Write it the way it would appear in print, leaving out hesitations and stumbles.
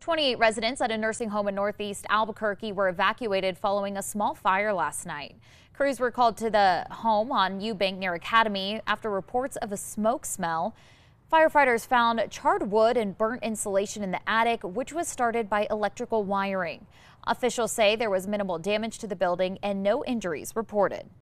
28 residents at a nursing home in northeast Albuquerque were evacuated following a small fire last night. Crews were called to the home on Eubank near Academy after reports of a smoke smell. Firefighters found charred wood and burnt insulation in the attic, which was started by electrical wiring. Officials say there was minimal damage to the building and no injuries reported.